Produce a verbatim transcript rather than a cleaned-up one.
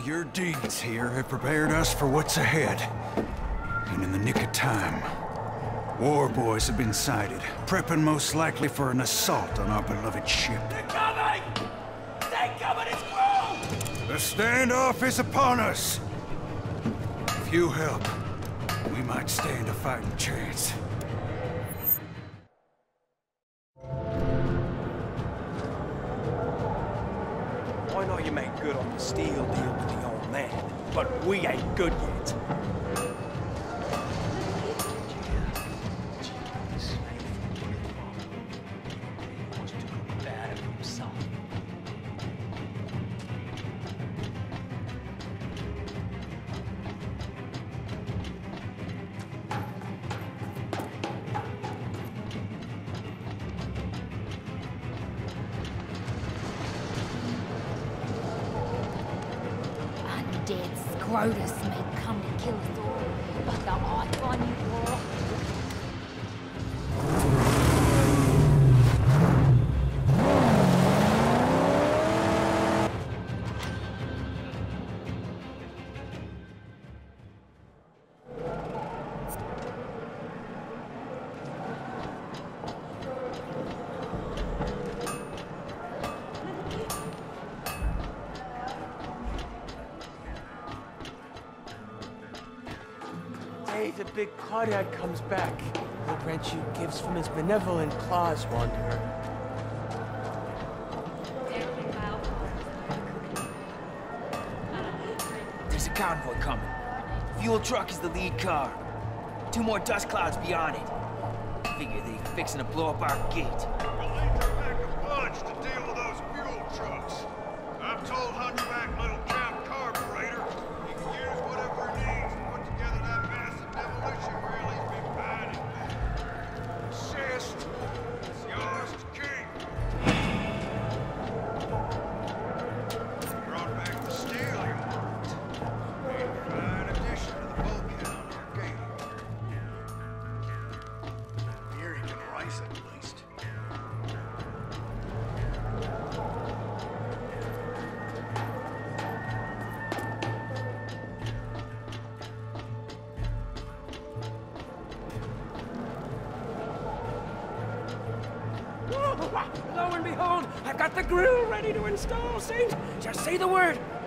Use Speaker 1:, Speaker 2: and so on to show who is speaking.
Speaker 1: your deeds here have prepared us for what's ahead. And in the nick of time, war boys have been sighted, prepping most likely for an assault on our beloved ship.
Speaker 2: They're coming! They're coming, it's through!
Speaker 1: The standoff is upon us! If you help, we might stand a fighting chance.
Speaker 2: I know you made good on the steel deal with the old man, but we ain't good yet.
Speaker 3: Dead Scrotus may come to kill us all, but the eye on you all.
Speaker 2: Hey, the big Claudad comes back. He'll grant you gifts from his benevolent claws, Wanderer.
Speaker 4: There's a convoy coming. Fuel truck is the lead car. Two more dust clouds beyond it. Figure they're fixing to blow up our gate.
Speaker 5: We'll need to pack a punch to deal with those fuel trucks. I've told Hunchback Little Camp Carburetor he can use whatever he needs to put together that massive demolition drill he's been planning. Insist, it's yours to keep. Brought back the steel you want. Made a fine addition to the bulkhead on your gate. Here you can rise it at least.
Speaker 2: Lo and behold, I've got the grill ready to install, Saint. Just say the word,